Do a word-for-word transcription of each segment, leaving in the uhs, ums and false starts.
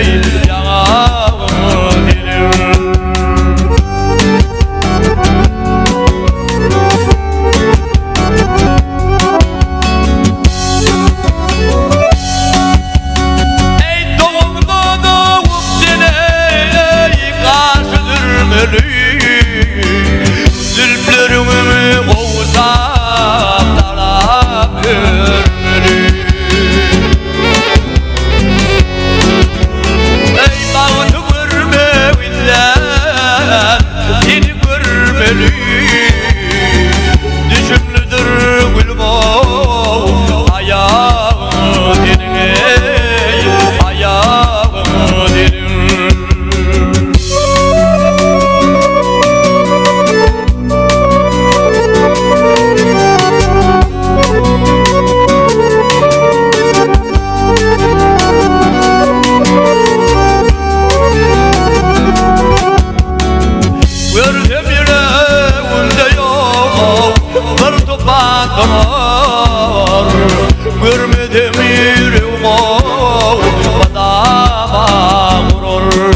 Görmedim yüreğim o badama vurur.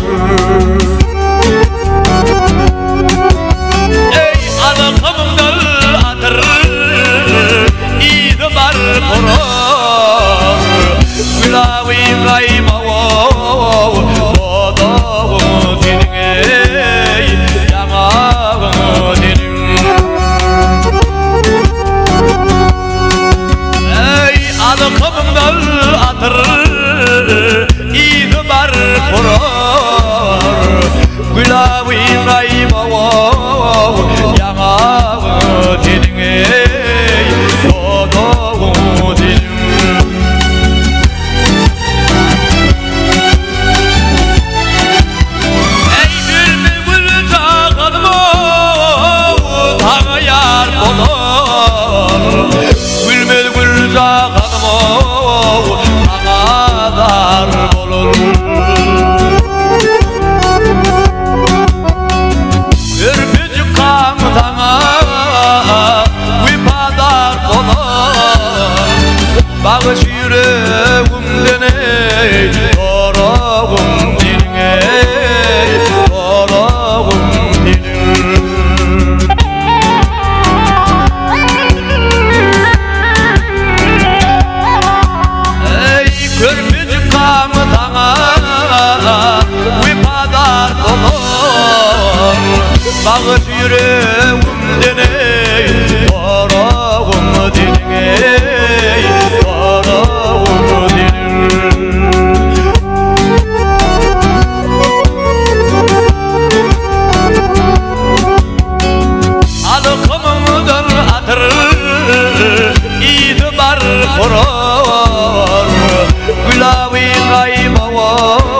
Ey anakamdan atır İdi var vurur. Gülavi kayma o Bodağım senin ey Yanağım senin. Anakamdan atır İdi var vurur. Gülavi kayma o Yanağım senin ey Bodağım senin. Bağış yüreğimden ey Dorağım dilin ey Dorağım dilin. Ey körpücük kamıtana Vipadar dolur. Bağış yüreğimden ey Dorağım dilin ey Dorağım dilin. Anakamdan atır İdi var vurur. Gülavi kayma o